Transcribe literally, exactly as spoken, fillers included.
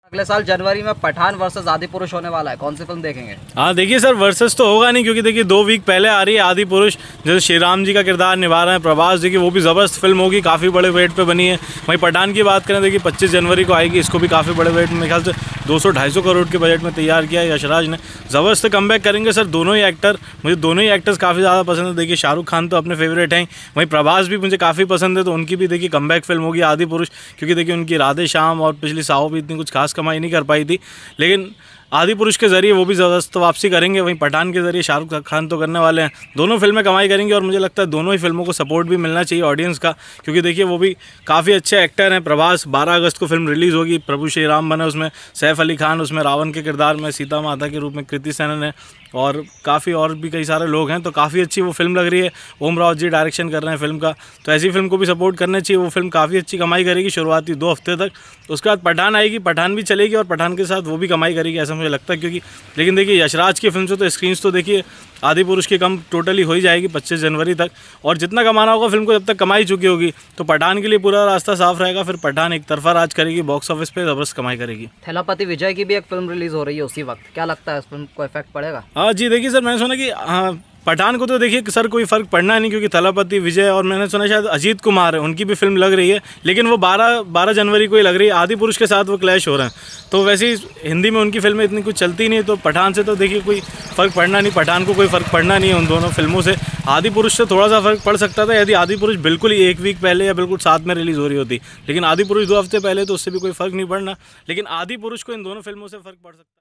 अगले साल जनवरी में पठान वर्सेस आदि पुरुष होने वाला है, कौन सी फिल्म देखेंगे? हाँ देखिए सर, वर्सेस तो होगा नहीं, क्योंकि देखिए दो वीक पहले आ रही है आदि पुरुष, जैसे श्री राम जी का किरदार निभा रहे हैं प्रभास। देखिए वो भी ज़बरदस्त फिल्म होगी, काफ़ी बड़े वेट पे बनी है। वहीं पठान की बात करें, देखिए पच्चीस जनवरी को आएगी, इसको भी काफ़ी बड़े वेट में, मेरे ख्याल से दो सौ ढाई सौ करोड़ के बजट में तैयार किया है यशराज ने। ज़बरदस्त कमबैक करेंगे सर दोनों ही एक्टर, मुझे दोनों ही एक्टर्स काफ़ी ज़्यादा पसंद है। देखिए शाहरुख खान तो अपने फेवरेट हैं, वहीं प्रभास भी मुझे काफ़ी पसंद है, तो उनकी भी देखिए कमबैक फिल्म होगी आदि पुरुष। क्योंकि देखिए उनकी राधे श्याम और पिछली साहो भी इतनी कुछ खास कमाई नहीं कर पाई थी, लेकिन आदि पुरुष के ज़रिए वो भी ज़बरदस्त वापसी करेंगे। वहीं पठान के ज़रिए शाहरुख खान तो करने वाले हैं, दोनों फिल्में कमाई करेंगे। और मुझे लगता है दोनों ही फिल्मों को सपोर्ट भी मिलना चाहिए ऑडियंस का, क्योंकि देखिए वो भी काफ़ी अच्छे एक्टर हैं। प्रभास बारह अगस्त को फिल्म रिलीज़ होगी, प्रभु श्री राम बने उसमें, सैफ अली खान उसमें रावण के किरदार में, सीता माता के रूप में कृति सेनन है, और काफ़ी और भी कई सारे लोग हैं। तो काफ़ी अच्छी वो फिल्म लग रही है, ओम राव जी डायरेक्शन कर रहे हैं फिल्म का, तो ऐसी फिल्म को भी सपोर्ट करना चाहिए। वो फिल्म काफ़ी अच्छी कमाई करेगी शुरुआती दो हफ्ते तक, उसके बाद पठान आएगी, पठान भी चलेगी और पठान के साथ वो भी कमाई करेगी ऐसा मुझे लगता है। क्योंकि लेकिन देखिए यशराज की फिल्म से तो स्क्रीन्स तो देखिए आदि पुरुष की कम टोटली हो ही जाएगी पच्चीस जनवरी तक, और जितना कमाना होगा फिल्म को जब तक कमाई चुकी होगी, तो पठान के लिए पूरा रास्ता साफ रहेगा। फिर पठान एक तरफा राज करेगी, बॉक्स ऑफिस पे ज़बरदस्त कमाई करेगी। थेलापति विजय की भी एक फिल्म रिलीज हो रही है उसी वक्त, क्या लगता है इस फिल्म को इफेक्ट पड़ेगा? हाँ जी, देखिए सर मैंने सुना कि हाँ पठान को तो देखिए सर कोई फ़र्क पड़ना नहीं, क्योंकि थलापति विजय और मैंने सुना शायद अजीत कुमार है, उनकी भी फिल्म लग रही है, लेकिन वो बारह बारह जनवरी को ही लग रही है। आदि पुरुष के साथ वो क्लैश हो रहे हैं, तो वैसे ही हिंदी में उनकी फिल्में इतनी कुछ चलती नहीं है, तो पठान से तो देखिए कोई फ़र्क पड़ना नहीं, पठान को कोई फ़र्क पड़ना नहीं है उन दोनों फिल्मों से। आदि पुरुष से थोड़ा सा फ़र्क पड़ सकता था यदि आदि पुरुष बिल्कुल ही एक वीक पहले या बिल्कुल साथ में रिलीज़ हो रही होती, लेकिन आदि पुरुष दो हफ्ते पहले, तो उससे भी कोई फ़र्क नहीं पड़ना। लेकिन आदि पुरुष को इन दोनों फिल्मों से फ़र्क पड़ सकता है।